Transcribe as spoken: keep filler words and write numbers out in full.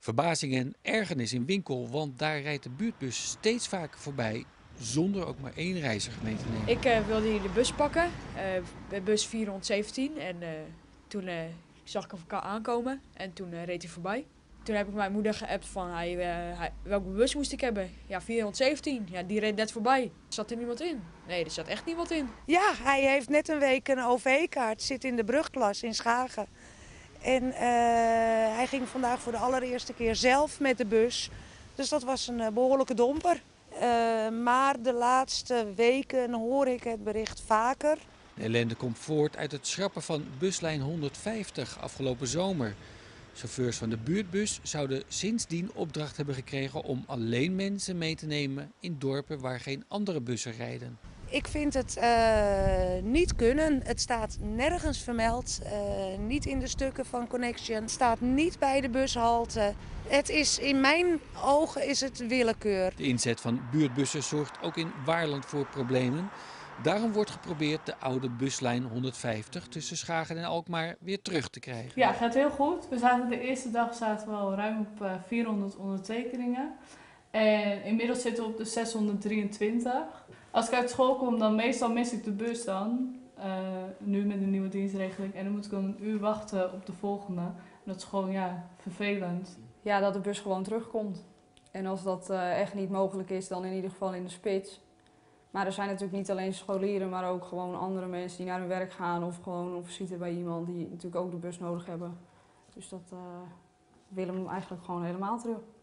Verbazing en ergernis in Winkel, want daar rijdt de buurtbus steeds vaker voorbij zonder ook maar één reiziger mee te nemen. Ik uh, wilde hier de bus pakken, uh, bij bus vierhonderdzeventien. En uh, toen uh, zag ik hem aankomen en toen uh, reed hij voorbij. Toen heb ik mijn moeder geappt van hij, uh, hij, welke bus moest ik hebben? Ja, vierhonderdzeventien. Ja, die reed net voorbij. Zat er niemand in? Nee, er zat echt niemand in. Ja, hij heeft net een week een O V-kaart, zit in de brugklas in Schagen. En uh, hij ging vandaag voor de allereerste keer zelf met de bus. Dus dat was een uh, behoorlijke domper. Uh, maar de laatste weken hoor ik het bericht vaker. De ellende komt voort uit het schrappen van buslijn honderdvijftig afgelopen zomer. Chauffeurs van de buurtbus zouden sindsdien opdracht hebben gekregen om alleen mensen mee te nemen in dorpen waar geen andere bussen rijden. Ik vind het uh, niet kunnen. Het staat nergens vermeld. Uh, niet in de stukken van Connection. Het staat niet bij de bushalte. Het is, in mijn ogen is het willekeur. De inzet van buurtbussen zorgt ook in Waarland voor problemen. Daarom wordt geprobeerd de oude buslijn honderdvijftig tussen Schagen en Alkmaar weer terug te krijgen. Ja, het gaat heel goed. We zaten de eerste dag zaten we al ruim op uh, vierhonderd ondertekeningen. En inmiddels zitten we op de zeshonderddrieëntwintig. Als ik uit school kom, dan meestal mis ik de bus dan. Uh, nu met de nieuwe dienstregeling. En dan moet ik dan een uur wachten op de volgende. En dat is gewoon ja, vervelend. Ja, dat de bus gewoon terugkomt. En als dat uh, echt niet mogelijk is, dan in ieder geval in de spits. Maar er zijn natuurlijk niet alleen scholieren, maar ook gewoon andere mensen die naar hun werk gaan. Of gewoon op visite bij iemand die natuurlijk ook de bus nodig hebben. Dus dat uh, willen we eigenlijk gewoon helemaal terug.